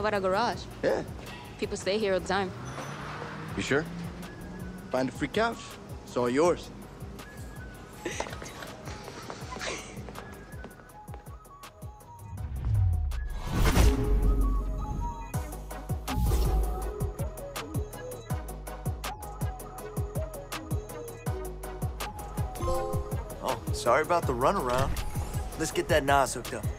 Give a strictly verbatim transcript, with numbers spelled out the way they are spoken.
about our garage? Yeah. People stay here all the time. You sure? Find a free couch. It's all yours. Oh, sorry about the runaround. Let's get that Nas hooked up.